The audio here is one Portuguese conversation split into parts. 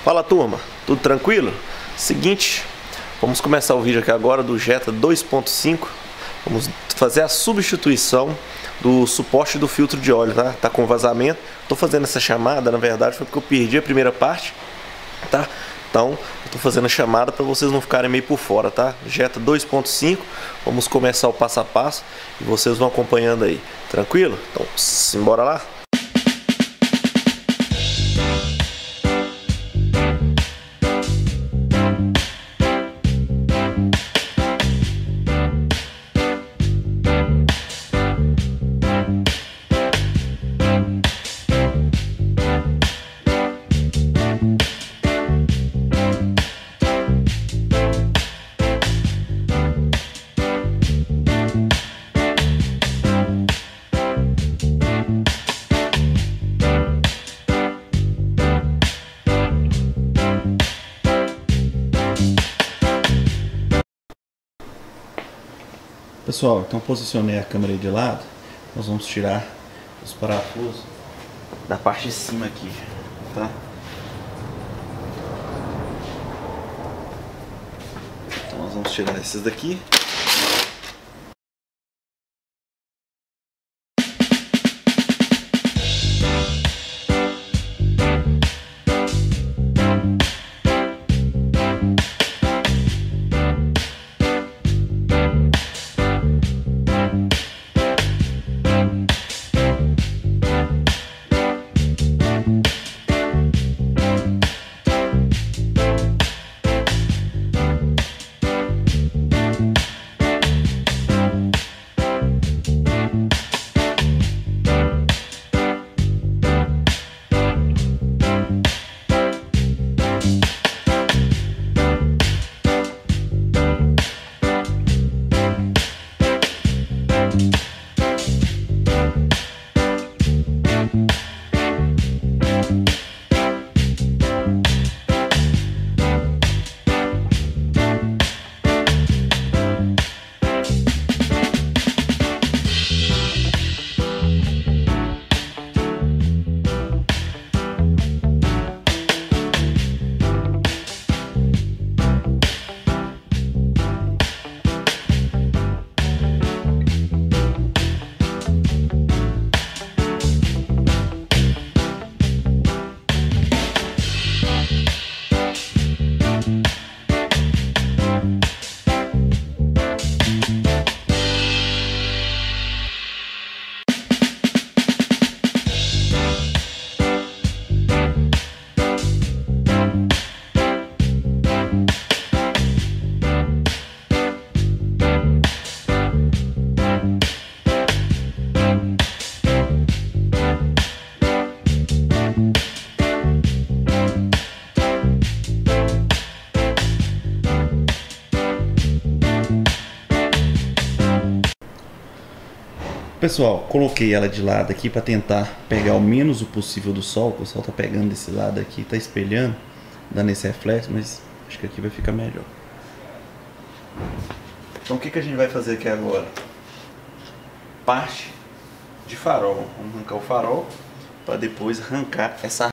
Fala turma, tudo tranquilo? Seguinte, vamos começar o vídeo aqui agora do Jetta 2.5. Vamos fazer a substituição do suporte do filtro de óleo, tá? Tá com vazamento. Tô fazendo essa chamada, na verdade, foi porque eu perdi a primeira parte, tá? Então, eu tô fazendo a chamada para vocês não ficarem meio por fora, tá? Jetta 2.5, vamos começar o passo a passo e vocês vão acompanhando aí, tranquilo? Então, simbora lá? Pessoal, então posicionei a câmera de lado. Nós vamos tirar os parafusos da parte de cima aqui, tá? Então nós vamos tirar esses daqui. Pessoal, coloquei ela de lado aqui para tentar pegar o menos o possível do sol. O sol tá pegando desse lado aqui, tá espelhando, dando esse reflexo, mas acho que aqui vai ficar melhor. Então o que a gente vai fazer aqui agora? Parte de farol. Vamos arrancar o farol para depois arrancar essa.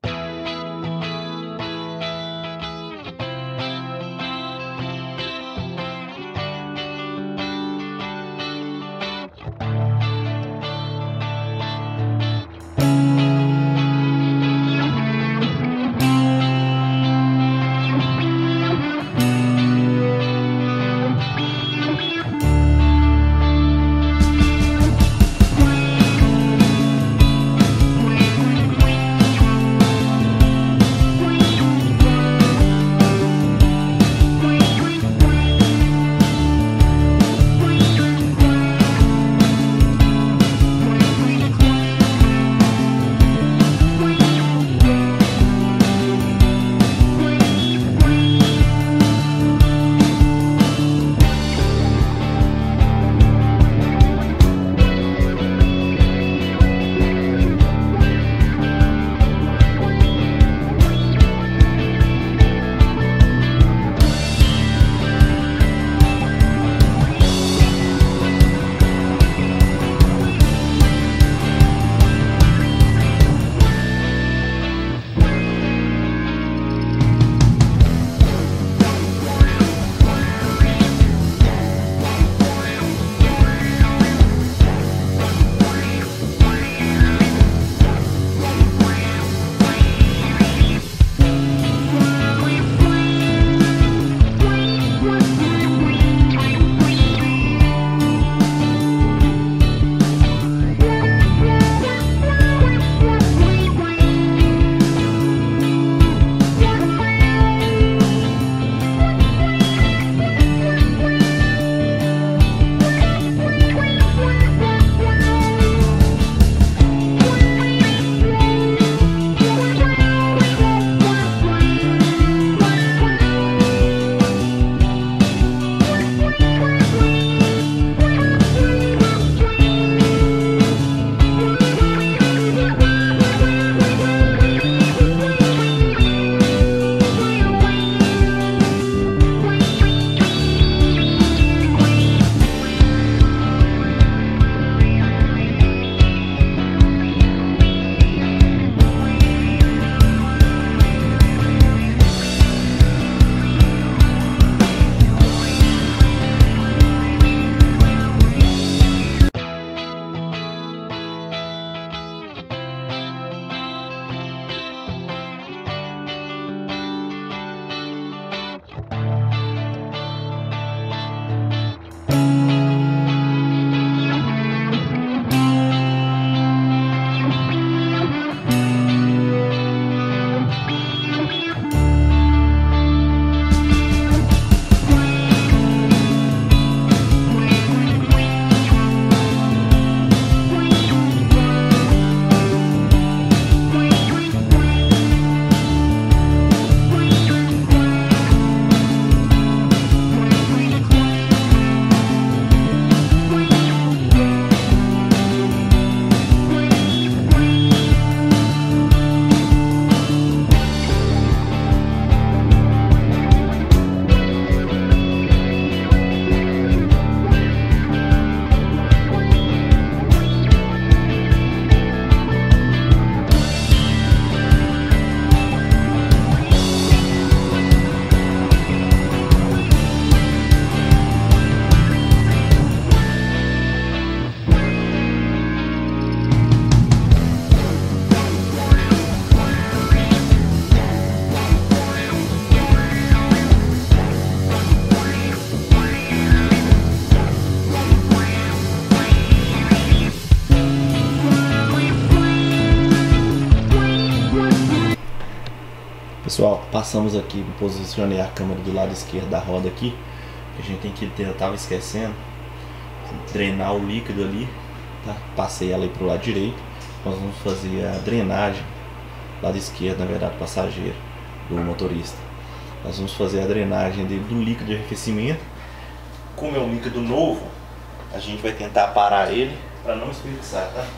Pessoal, passamos aqui, posicionei a câmera do lado esquerdo da roda aqui. A gente tem que eu tava esquecendo, drenar o líquido ali, tá? Passei ela aí pro lado direito. Nós vamos fazer a drenagem lado esquerdo, na verdade, passageiro do motorista. Nós vamos fazer a drenagem do líquido de arrefecimento. Como é um líquido novo, a gente vai tentar parar ele para não espreguiçar, tá?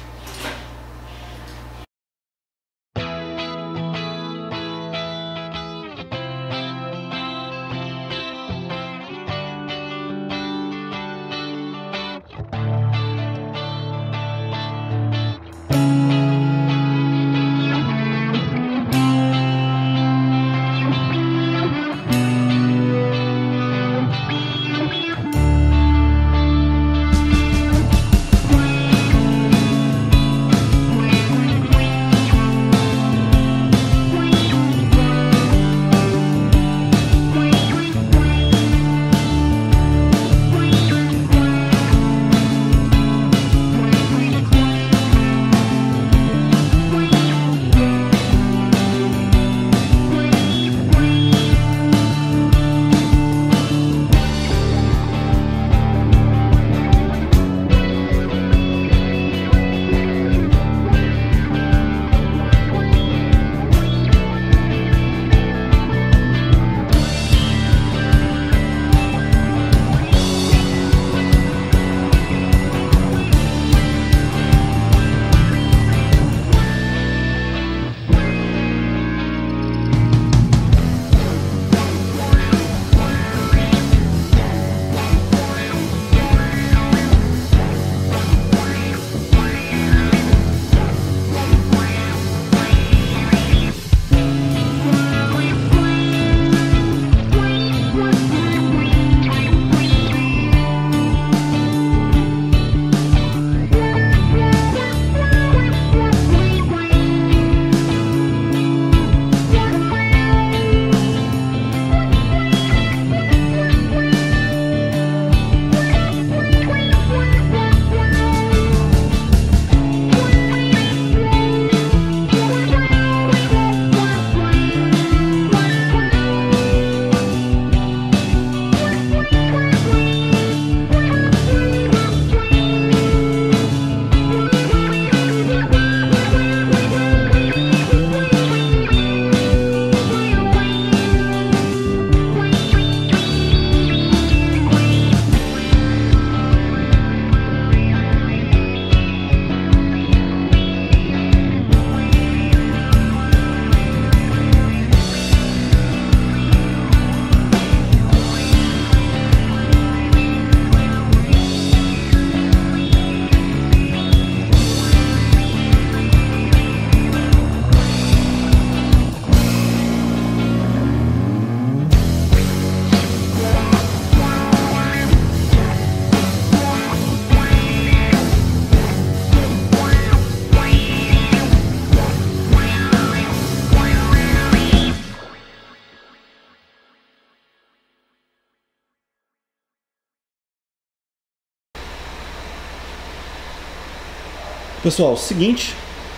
Pessoal, seguinte,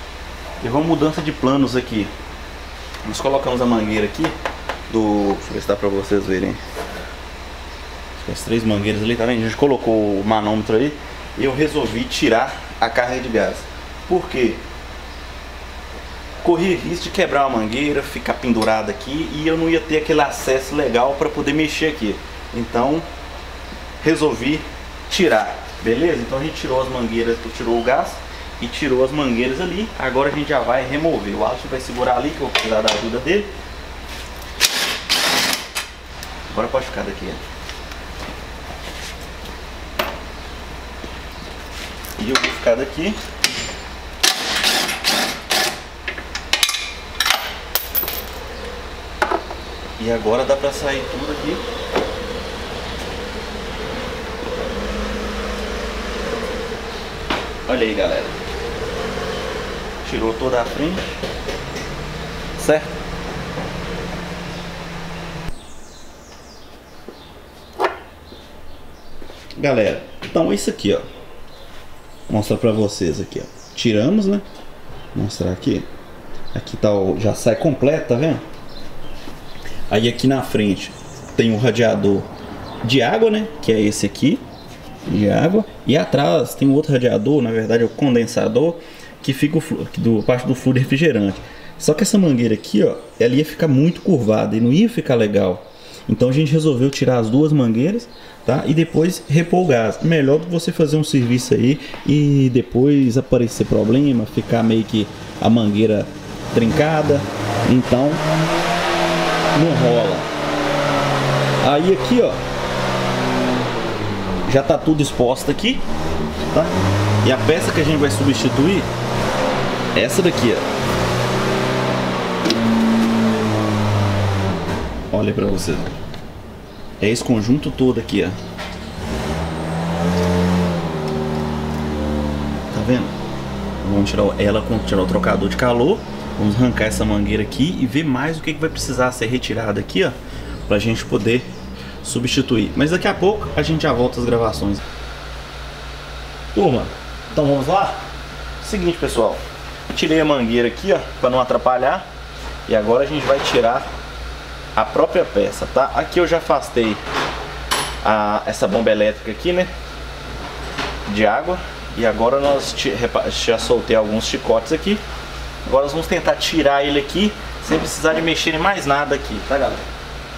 teve uma mudança de planos aqui. Nós colocamos a mangueira aqui do... Deixa eu ver se dá pra vocês verem. As 3 mangueiras ali, tá vendo? A gente colocou o manômetro aí e eu resolvi tirar a carga de gás. Por quê? Corria risco de quebrar uma mangueira, ficar pendurada aqui e eu não ia ter aquele acesso legal para poder mexer aqui. Então, resolvi tirar, beleza? Então a gente tirou as mangueiras, tirou o gás e tirou as mangueiras ali. Agora a gente já vai remover. O Alisson vai segurar ali, que eu vou precisar da ajuda dele. Agora pode ficar daqui. E eu vou ficar daqui. E agora dá pra sair tudo aqui. Olha aí, galera. Tirou toda a frente. Certo? Galera, então é isso aqui, ó. Vou mostrar pra vocês aqui, ó. Tiramos, né? Vou mostrar aqui. Aqui tá o... já sai completo, tá vendo? Aí aqui na frente tem o radiador de água, né? Que é esse aqui, de água. E atrás tem outro radiador, na verdade é o condensador, que fica parte do fluido refrigerante. Só que essa mangueira aqui, ó, ela ia ficar muito curvada e não ia ficar legal. Então a gente resolveu tirar as duas mangueiras, tá? E depois repor o gás. Melhor do que você fazer um serviço aí e depois aparecer problema, ficar meio que a mangueira trincada. Então não rola. Aí aqui, ó, já tá tudo exposto aqui, tá? E a peça que a gente vai substituir é essa daqui, ó. Olha pra você. É esse conjunto todo aqui, ó. Tá vendo? Vamos tirar ela, tirar o trocador de calor. Vamos arrancar essa mangueira aqui e ver mais o que vai precisar ser retirado aqui, ó, pra gente poder substituir. Mas daqui a pouco a gente já volta às gravações. Turma, então vamos lá? Seguinte, pessoal. Tirei a mangueira aqui, ó, pra não atrapalhar. E agora a gente vai tirar a própria peça, tá? Aqui eu já afastei essa bomba elétrica aqui, né, de água. E agora nós já soltei alguns chicotes aqui. Agora nós vamos tentar tirar ele aqui sem precisar de mexer em mais nada aqui, tá, galera?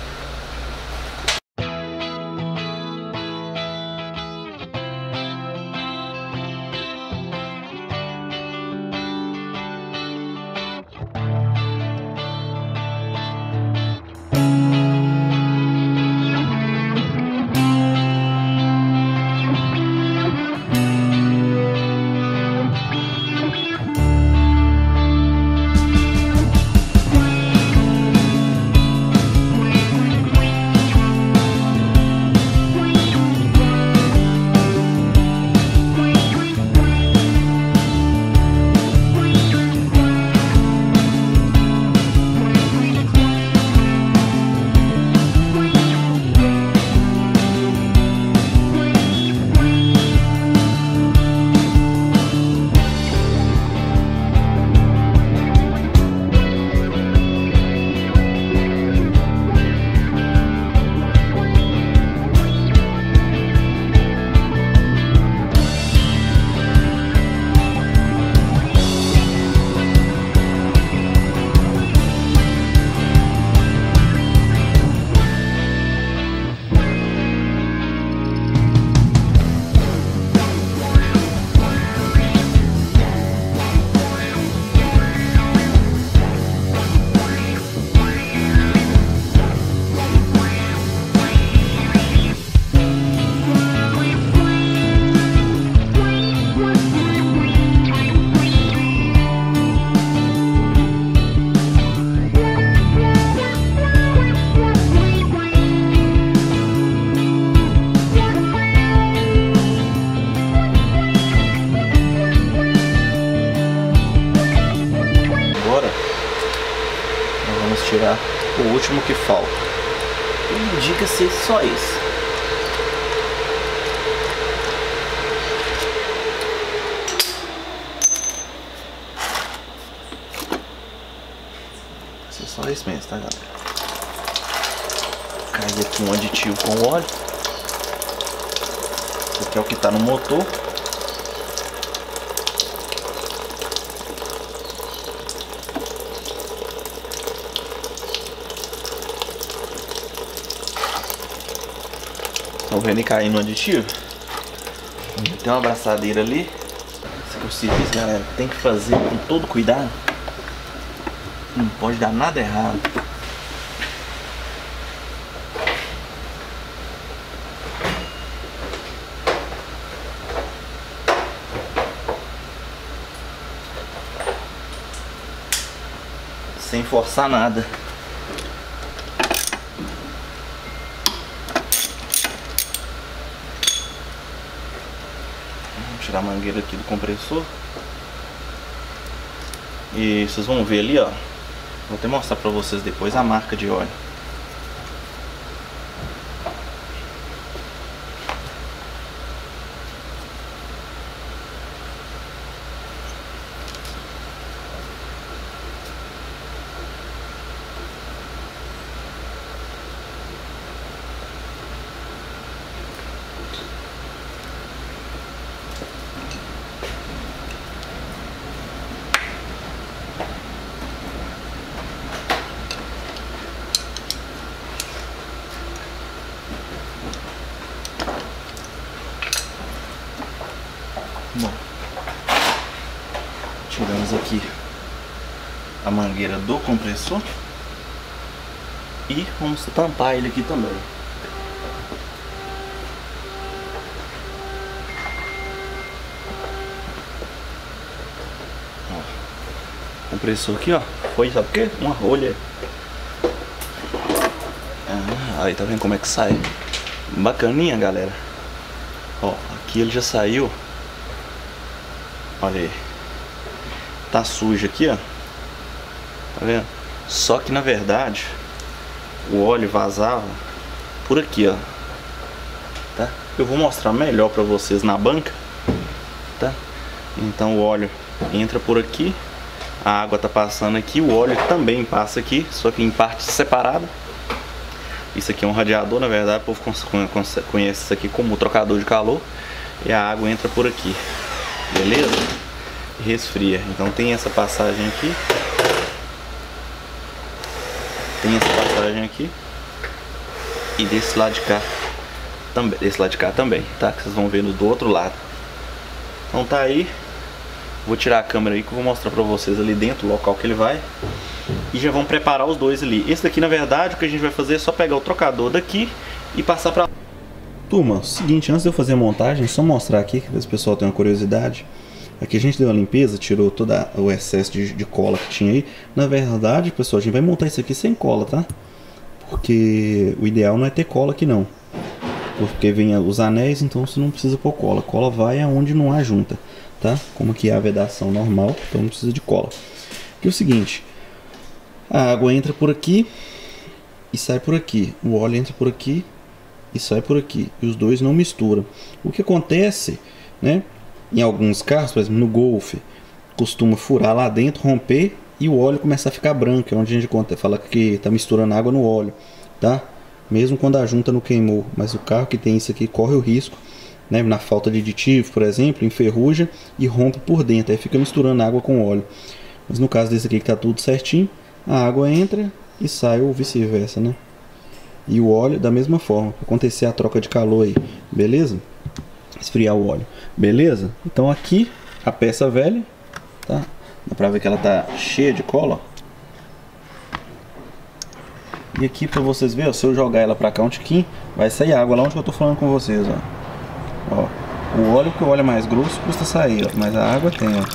Tirar o último que falta. Indica ser só esse. Ser só esse mesmo, tá, galera? Cai aqui um aditivo com óleo. Esse aqui é o que tá no motor. Estão vendo ele cair no aditivo? Tem uma abraçadeira ali. Esse aqui é o serviço, galera, tem que fazer com todo cuidado. Não pode dar nada errado. Sem forçar nada. Tirar a mangueira aqui do compressor. E vocês vão ver ali, ó. Vou até mostrar pra vocês depois a marca de óleo. Bom, tiramos aqui a mangueira do compressor e vamos tampar ele aqui também. Ó, o compressor aqui, ó, foi, sabe o quê? Uma rolha. Aí tá vendo como é que sai? Bacaninha, galera. Ó, aqui ele já saiu. Olha aí. Tá sujo aqui, ó. Tá vendo? Só que na verdade o óleo vazava por aqui, ó. Tá? Eu vou mostrar melhor pra vocês na banca. Tá? Então o óleo entra por aqui. A água tá passando aqui. O óleo também passa aqui, só que em partes separadas. Isso aqui é um radiador, na verdade, o povo conhece isso aqui como trocador de calor. E a água entra por aqui, beleza? E resfria. Então tem essa passagem aqui. Tem essa passagem aqui. E desse lado de cá também. Desse lado de cá também, tá? Que vocês vão ver do outro lado. Então tá aí. Vou tirar a câmera aí que eu vou mostrar pra vocês ali dentro, o local que ele vai. E já vão preparar os dois ali. Esse daqui, na verdade, o que a gente vai fazer é só pegar o trocador daqui e passar pra... Turma, seguinte, antes de eu fazer a montagem, só mostrar aqui, que o pessoal tem uma curiosidade. Aqui a gente deu uma limpeza, tirou todo o excesso de cola que tinha aí. Na verdade, pessoal, a gente vai montar isso aqui sem cola, tá? Porque o ideal não é ter cola aqui não. Porque vem os anéis, então você não precisa pôr cola. Cola vai aonde não há junta, tá? Como aqui é a vedação normal, então não precisa de cola. Aqui é o seguinte, a água entra por aqui e sai por aqui. O óleo entra por aqui e sai por aqui. E os dois não misturam. O que acontece, né? Em alguns carros, por exemplo, no Golf, costuma furar lá dentro, romper e o óleo começa a ficar branco. É onde a gente fala que está misturando água no óleo, tá? Mesmo quando a junta não queimou. Mas o carro que tem isso aqui corre o risco, né? Na falta de aditivo, por exemplo, enferruja e rompe por dentro. Aí fica misturando água com óleo. Mas no caso desse aqui que está tudo certinho, a água entra e sai ou vice-versa, né? E o óleo da mesma forma, para acontecer a troca de calor aí, beleza? Esfriar o óleo, beleza? Então aqui a peça velha, tá? Dá pra ver que ela tá cheia de cola, ó. E aqui pra vocês verem, ó, se eu jogar ela pra cá um tiquinho, vai sair água lá onde eu tô falando com vocês, ó. Ó, o óleo, que o óleo é mais grosso, custa sair, ó, mas a água tem, ó.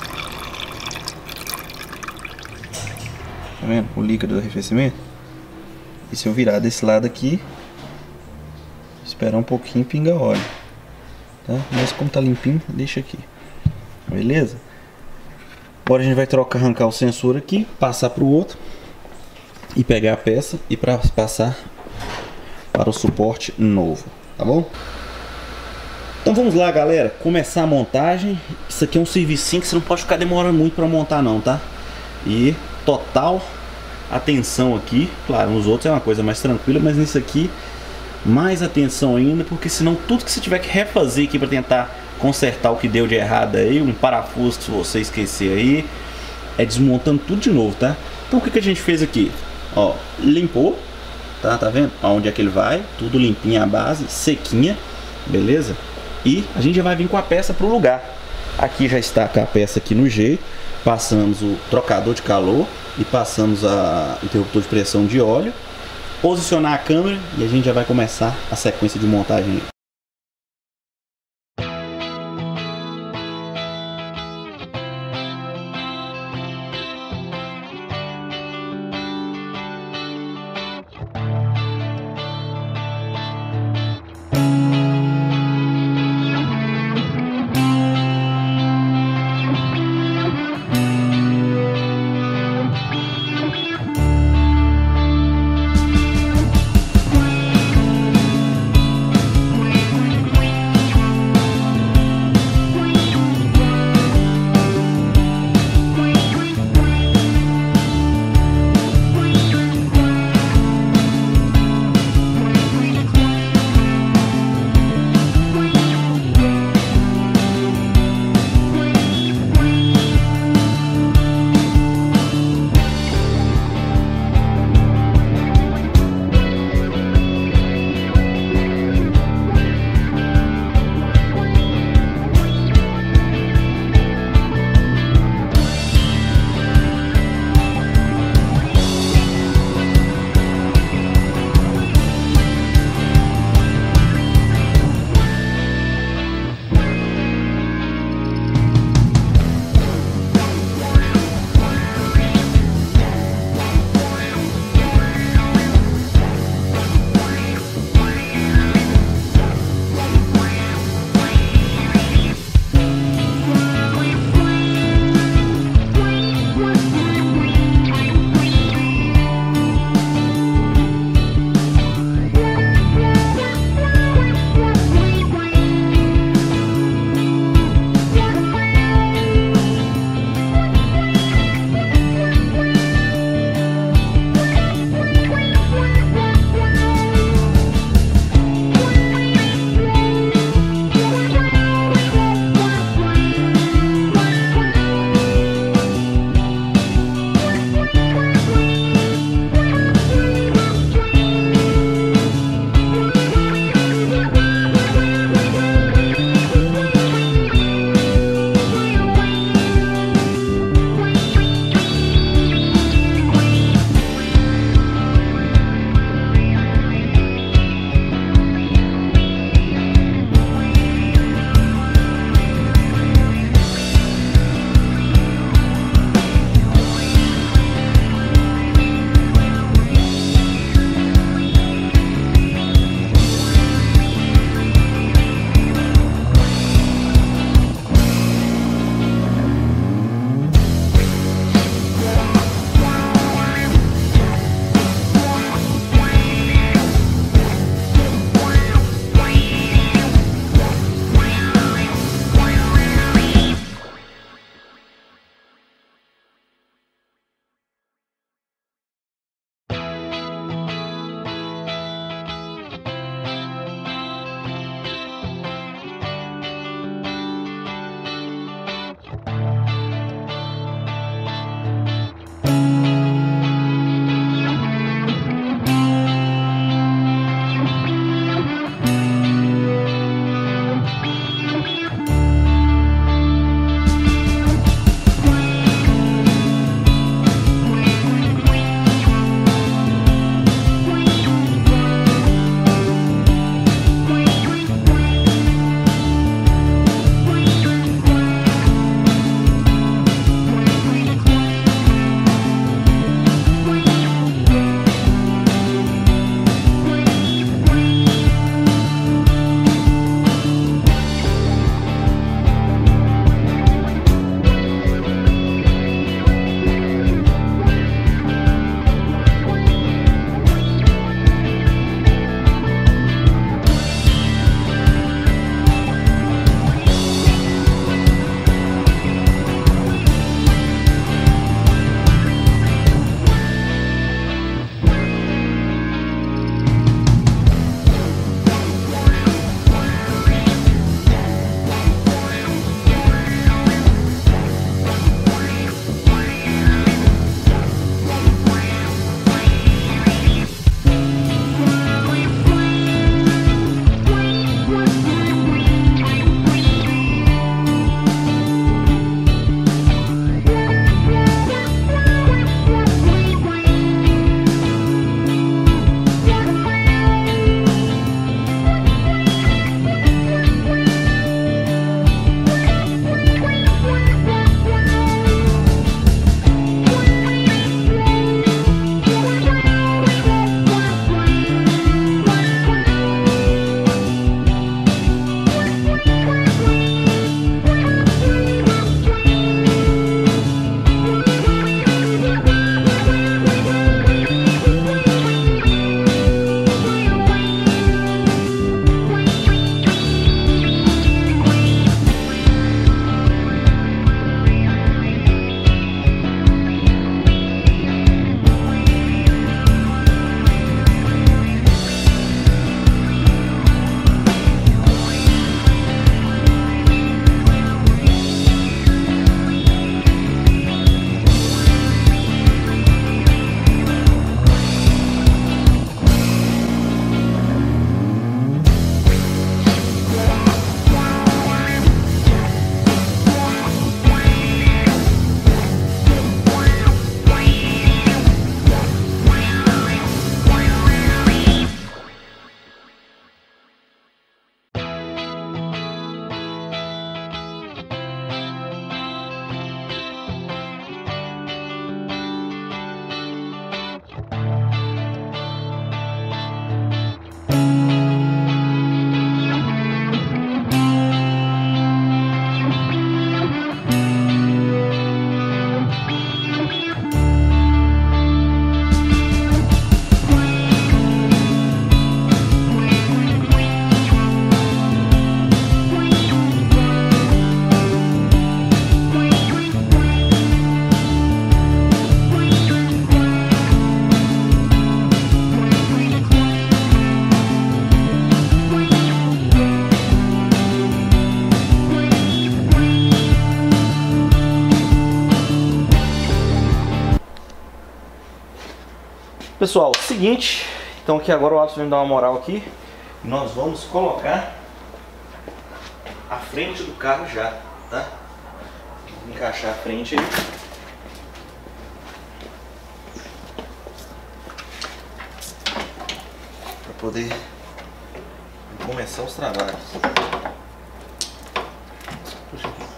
Tá vendo? O líquido do arrefecimento. E se eu virar desse lado aqui, esperar um pouquinho, pinga óleo, tá? Mas como tá limpinho, deixa aqui, beleza? Agora a gente vai arrancar o sensor aqui, passar para o outro e pegar a peça e passar para o suporte novo, tá bom? Então vamos lá, galera, começar a montagem. Isso aqui é um servicinho que você não pode ficar demorando muito para montar não, tá? E total atenção aqui. Claro, nos outros é uma coisa mais tranquila, mas nisso aqui mais atenção ainda, porque senão tudo que você tiver que refazer aqui para tentar consertar o que deu de errado aí, um parafuso que se você esquecer aí, é desmontando tudo de novo, tá? Então o que a gente fez aqui? Ó, limpou, tá vendo? Aonde é que ele vai, tudo limpinho a base, sequinha, beleza? E a gente já vai vir com a peça pro lugar. Aqui já está com a peça aqui no jeito. Passamos o trocador de calor e passamos o interruptor de pressão de óleo. Posicionar a câmera e a gente já vai começar a sequência de montagem. Pessoal, seguinte, então aqui agora o Alisson vai dar uma moral aqui. Nós vamos colocar a frente do carro já, tá? Vou encaixar a frente aí. Para poder começar os trabalhos. Puxa aqui.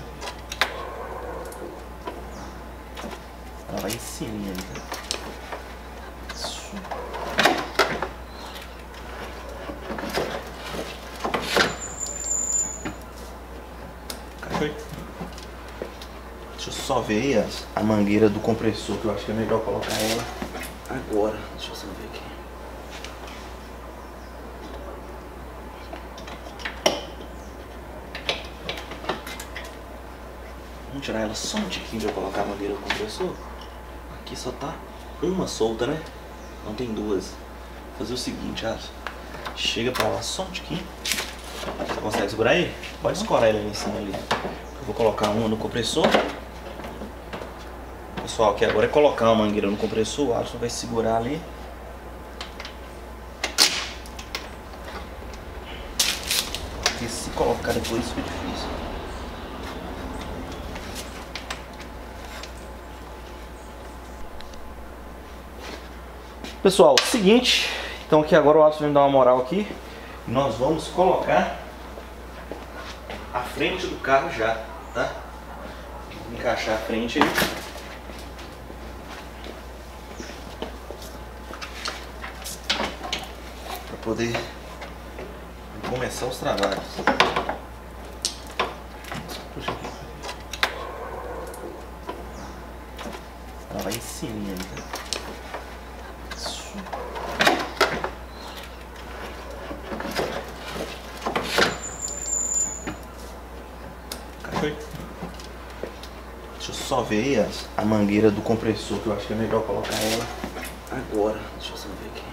Ela vai em cima, tá? Isso. Caiu. Deixa eu só ver aí a mangueira do compressor, que eu acho que é melhor colocar ela agora. Deixa eu só ver aqui. Vamos tirar ela só um tiquinho pra eu colocar a mangueira do compressor. Aqui só tá uma solta, né? Não tem duas. Vou fazer o seguinte, Alisson. Chega pra lá só um tiquinho. Você consegue segurar aí? Pode escorar ele ali em cima ali. Eu vou colocar uma no compressor. Pessoal, aqui agora é colocar uma mangueira no compressor. O Alisson vai segurar ali. Porque se colocar depois fica difícil. Pessoal, seguinte, então aqui agora o Alisson vai dar uma moral aqui. Nós vamos colocar a frente do carro já, tá? Vou encaixar a frente aí. Para poder começar os trabalhos. Puxa aqui. Ela vai em cima, tá? Deixa eu só ver aí a mangueira do compressor, que eu acho que é melhor colocar ela agora. Deixa eu só ver aqui.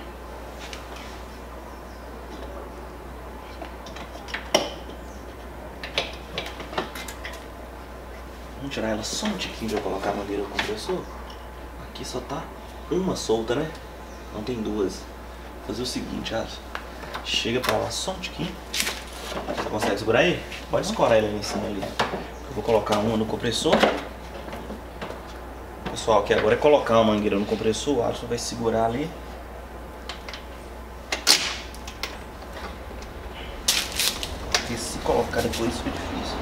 Vamos tirar ela só um tiquinho pra eu colocar a mangueira do compressor. Aqui só tá uma solta, né? Não tem duas. Vou fazer o seguinte, Alisson. Chega pra lá só um tiquinho. Você consegue segurar aí? Pode escorar ele ali em cima ali. Eu vou colocar uma no compressor. Pessoal, aqui agora é colocar uma mangueira no compressor. O Alisson vai segurar ali. Porque se colocar depois fica difícil.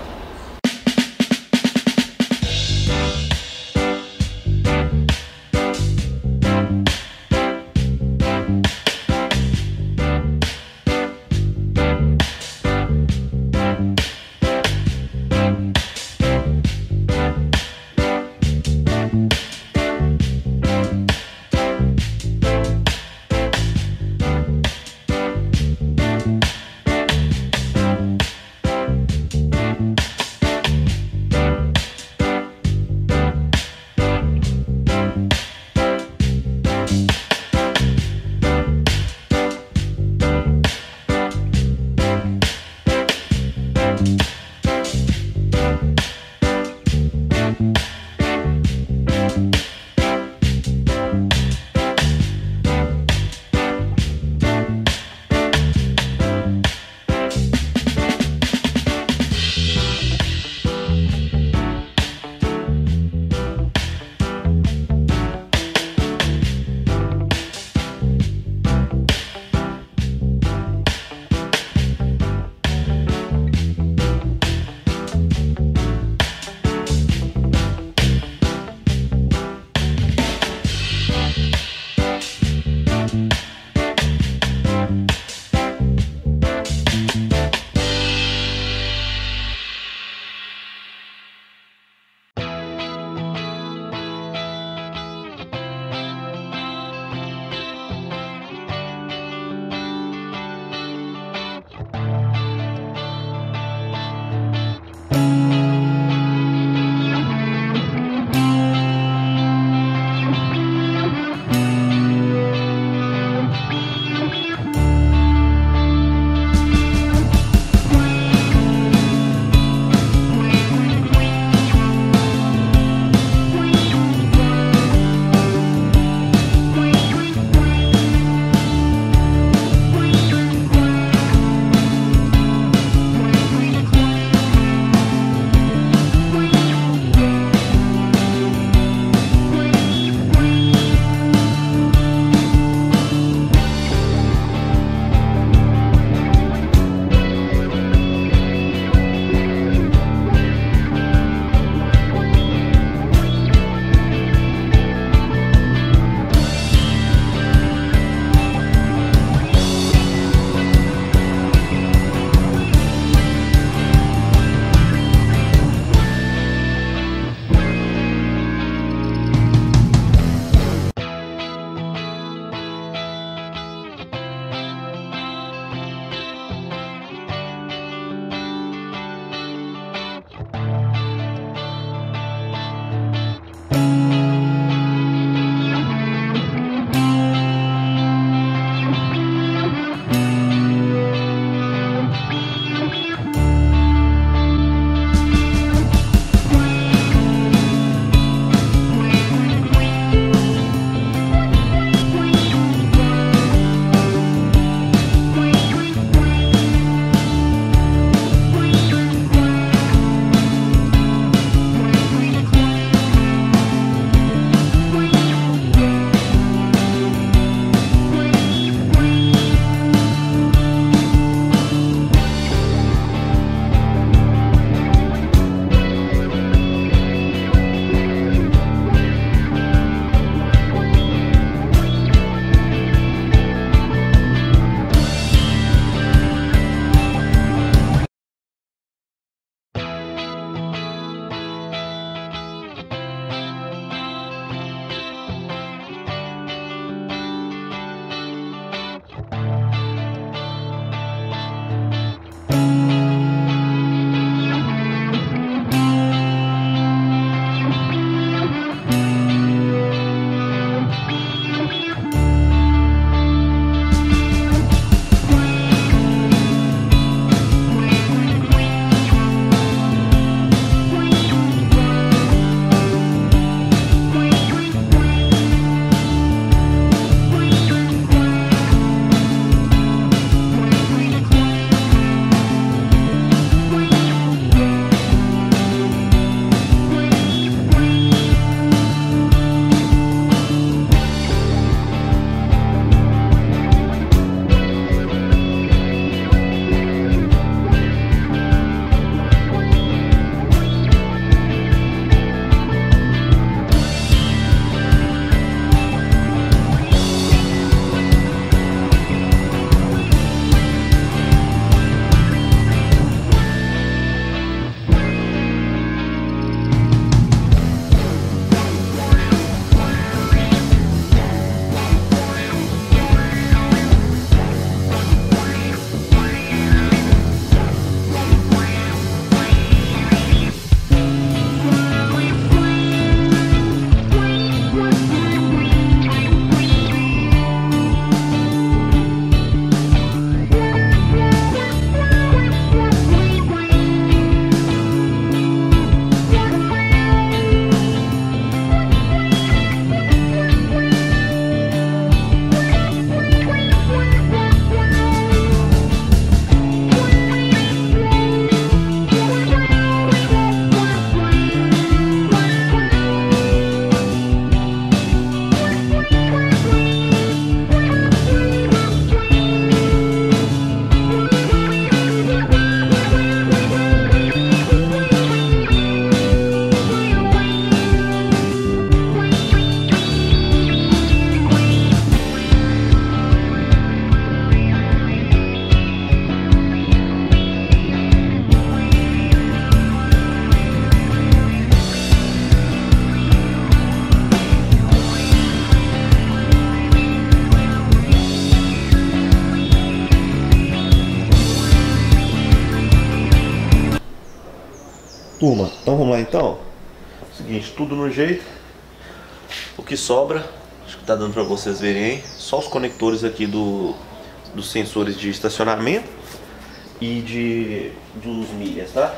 Turma, então vamos lá então. Seguinte, tudo no jeito. O que sobra, acho que tá dando pra vocês verem aí, só os conectores aqui dos sensores de estacionamento e dos milhas, tá?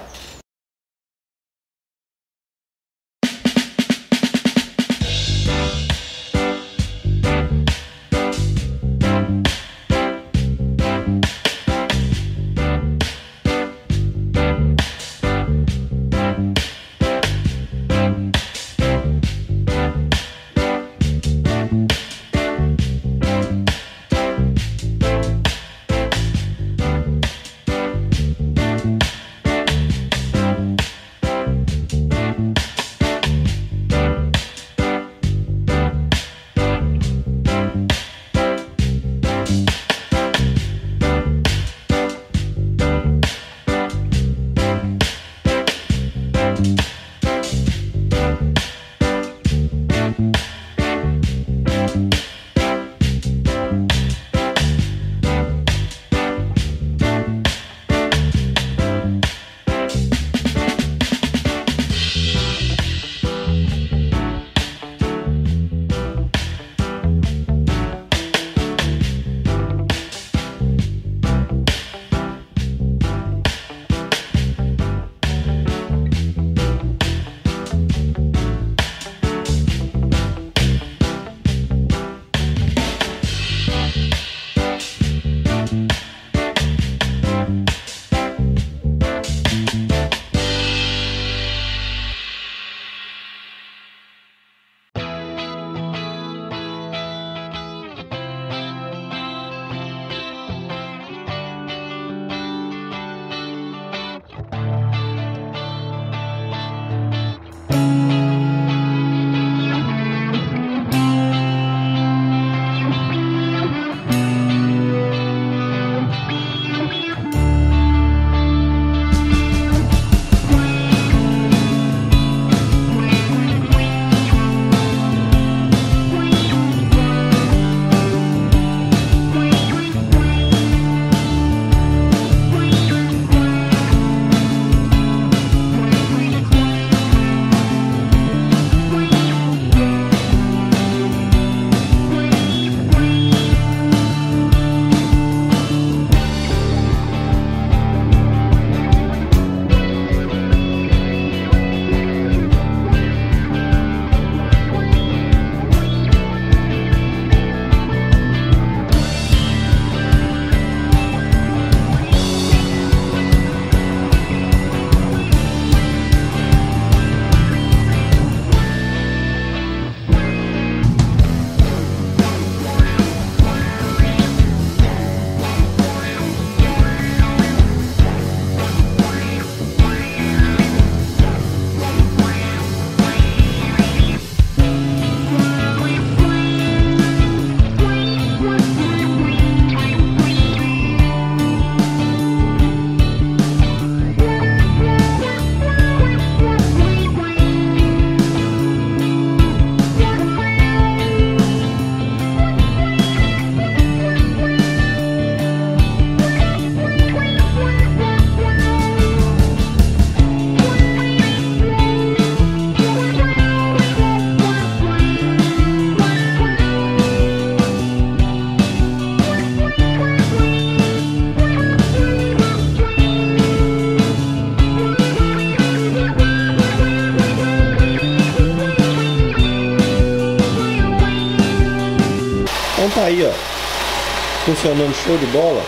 Então tá aí, ó, funcionando show de bola,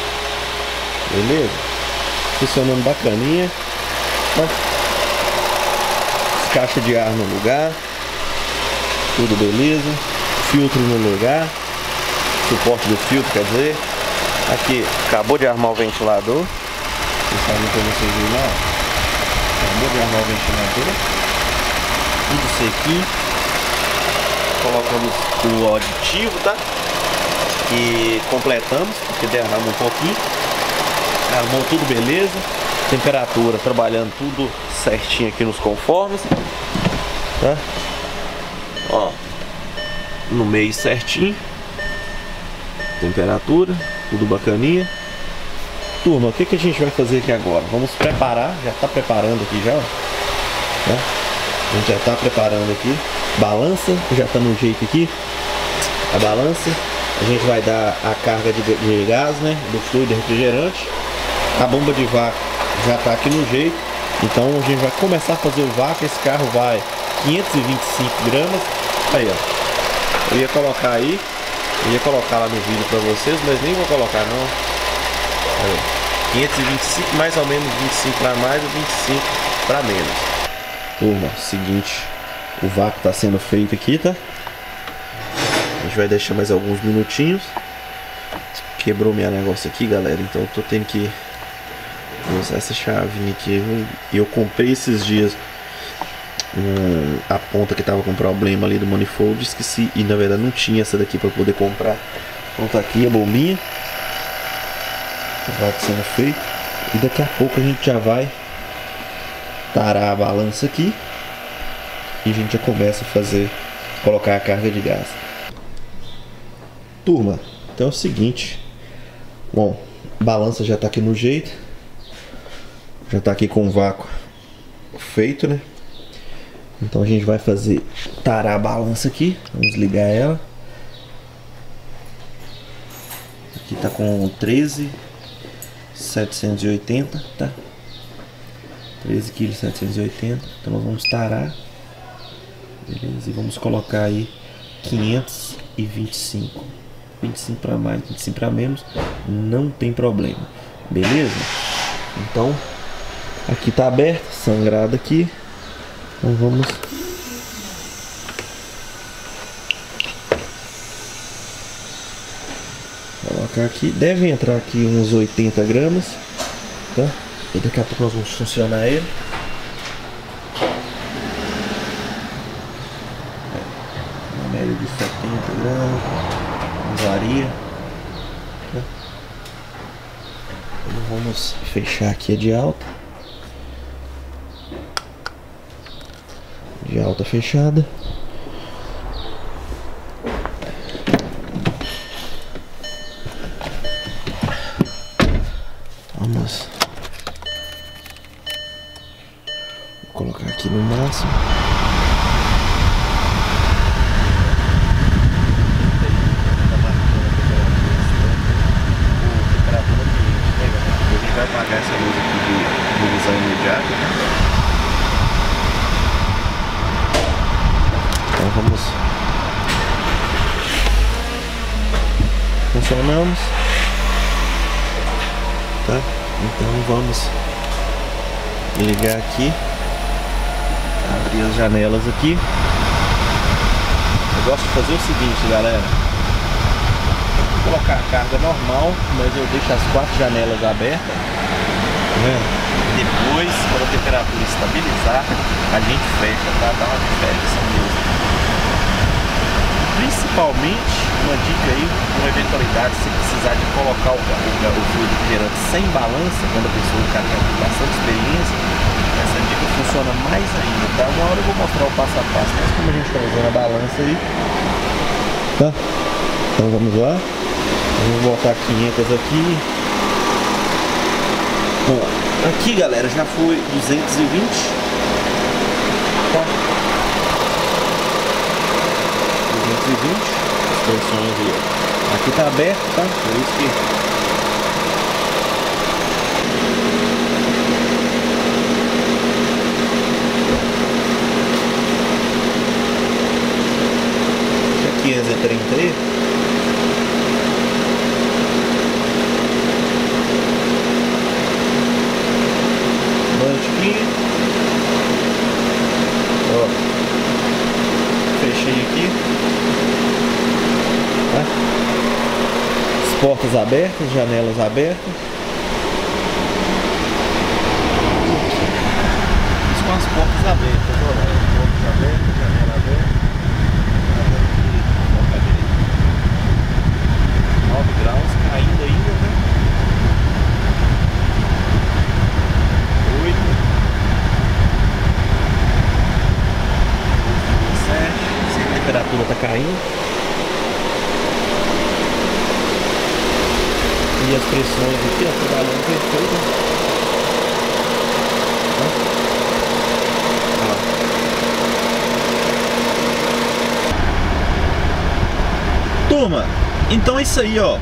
beleza? Funcionando bacaninha, tá? Caixa de ar no lugar, tudo beleza, filtro no lugar, suporte do filtro, quer dizer, aqui acabou de armar o ventilador, principalmente pra vocês verem lá, acabou de armar o ventilador, tudo sequinho. Colocamos o aditivo, tá? E completamos, porque derrama um pouquinho. Armou tudo beleza. Temperatura trabalhando tudo certinho aqui nos conformes, tá? Ó, no meio certinho. Temperatura, tudo bacaninha. Turma, o que a gente vai fazer aqui agora? Vamos preparar, já tá preparando aqui já, ó. tá? A gente já tá preparando aqui. Balança, já tá no jeito aqui. A balança. A gente vai dar a carga de gás, né? Do fluido refrigerante. A bomba de vácuo já tá aqui no jeito. Então a gente vai começar a fazer o vácuo. Esse carro vai 525 gramas. Aí, ó. Eu ia colocar aí. Eu ia colocar lá no vídeo pra vocês, mas nem vou colocar não. Aí, 525, mais ou menos 25 para mais e 25 para menos. Turma, seguinte. O vácuo tá sendo feito aqui, tá? A gente vai deixar mais alguns minutinhos. Quebrou minha negócio aqui, galera. Então eu tô tendo que usar essa chavinha aqui. Eu comprei esses dias a ponta que tava com problema ali do manifold. Esqueci. E na verdade não tinha essa daqui pra poder comprar. Então tá aqui a bombinha. O vácuo sendo feito. E daqui a pouco a gente já vai tarar a balança aqui. E a gente já começa a fazer, colocar a carga de gás. Turma, então é o seguinte. Bom, a balança já tá aqui no jeito. Já tá aqui com o vácuo feito, né? Então a gente vai fazer, tarar a balança aqui. Vamos ligar ela. Aqui tá com 13.780, tá? 13.780 kg. Então nós vamos tarar. Beleza, e vamos colocar aí 525. 25 para mais, 25 para menos, não tem problema. Beleza? Então, aqui tá aberto, sangrado aqui. Então vamos colocar aqui. Deve entrar aqui uns 80 gramas, tá? E daqui a pouco nós vamos funcionar ele. Uma média de 70 gramas. Varia. Tá? Então vamos fechar aqui a de alta. De alta fechada. Vamos colocar aqui no máximo. Vai apagar essa luz aqui de visão imediata. Então vamos. Funcionamos. Tá? Então vamos ligar aqui. Abrir as janelas aqui. Eu gosto de fazer o seguinte, galera. Vou colocar a carga normal, mas eu deixo as 4 janelas abertas. Depois, quando a temperatura estabilizar, a gente fecha para dar uma diferença mesmo. Principalmente, uma dica aí, uma eventualidade, se precisar de colocar o fluido refrigerante sem balança, quando a pessoa está com bastante experiência, essa dica funciona mais ainda, tá? Uma hora eu vou mostrar o passo a passo, mas como a gente está usando a balança aí, tá? Então vamos lá. Vamos botar 500 aqui. Bom, aqui, galera, já foi 220. Tá? 220. As pressões aí. Aqui tá aberto, tá? Por isso que... Aqui é 533. Ó, fechei aqui, tá? As portas abertas, janelas abertas. Isso com as portas abertas, ó, portas abertas, janela aberta. 9 graus, caindo ainda, né? 8. 7. A temperatura tá caindo. E as pressões aqui, ó, trabalhando perfeito. Olha lá. turma, então é isso aí, ó.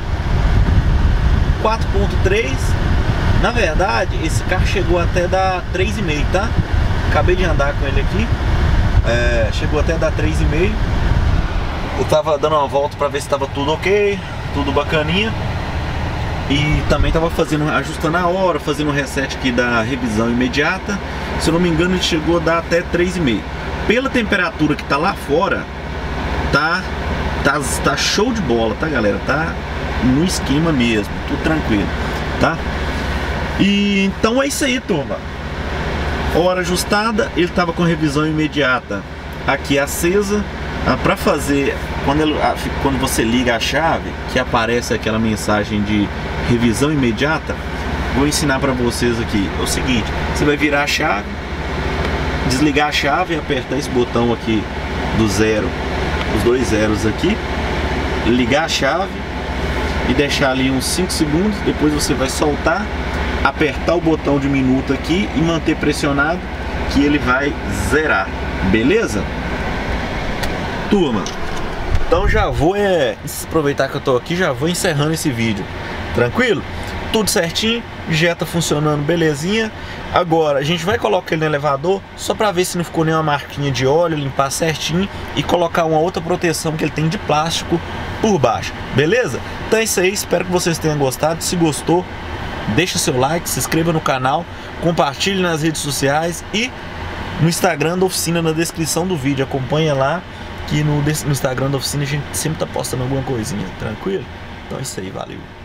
4.3. Na verdade, esse carro chegou até dar 3,5, tá? Acabei de andar com ele aqui. Chegou até dar 3,5. Eu tava dando uma volta pra ver se tava tudo ok, tudo bacaninha. E também tava ajustando a hora, fazendo um reset aqui da revisão imediata. Se eu não me engano, ele chegou a dar até 3,5. Pela temperatura que tá lá fora, tá show de bola, tá, galera? Tá no esquema mesmo, tudo tranquilo, tá? E então é isso aí, turma. Hora ajustada, ele tava com revisão imediata aqui acesa. Para fazer, quando você liga a chave, que aparece aquela mensagem de revisão imediata, vou ensinar para vocês aqui. É o seguinte: você vai virar a chave, desligar a chave e apertar esse botão aqui do zero, os dois zeros aqui, ligar a chave e deixar ali uns 5 segundos. Depois você vai soltar, apertar o botão de minuto aqui e manter pressionado, que ele vai zerar, beleza? Turma, então já vou aproveitar que eu tô aqui, já vou encerrando esse vídeo. Tranquilo? Tudo certinho, Jetta funcionando belezinha. Agora a gente vai colocar ele no elevador só para ver se não ficou nenhuma marquinha de óleo, limpar certinho e colocar uma outra proteção que ele tem de plástico por baixo, beleza? Então é isso aí, espero que vocês tenham gostado. Se gostou, deixa seu like, se inscreva no canal, compartilhe nas redes sociais e no Instagram da oficina, na descrição do vídeo. Acompanha lá, que no Instagram da oficina a gente sempre tá postando alguma coisinha, tranquilo? Então é isso aí, valeu!